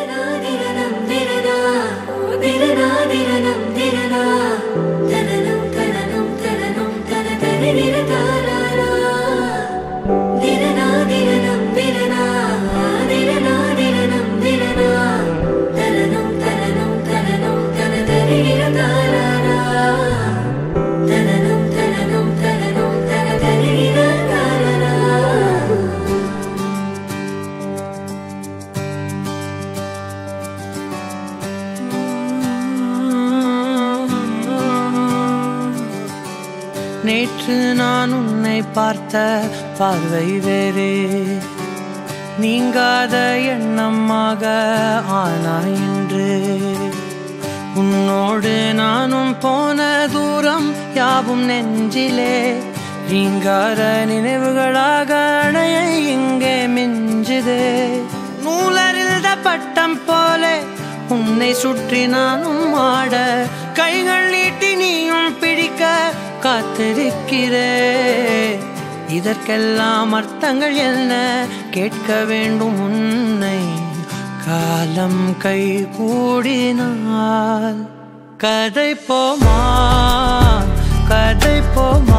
நேற்று நான் உன்னை பார்த்த பார்வை வேறே, நீங்காத எண்ணமாக ஆனாய் இன்று. உன்னோடு நானும் போன தூரம் யாவும் நெஞ்சிலே நீங்காத நினைவுகளாக அணைய இங்கே மிஞ்சுதே. நூலறிந்த பட்டம் போல உன்னை சுற்றி நானும் ஆட, கைகள் நீட்டி நீயும் பிடிக்க காத்திருக்கிறே. இதற்கெல்லாம் அர்த்தங்கள் என்ன கேட்க வேண்டும் உன்னை, காலம் கை கூடினால். கதை போமா கதை போமா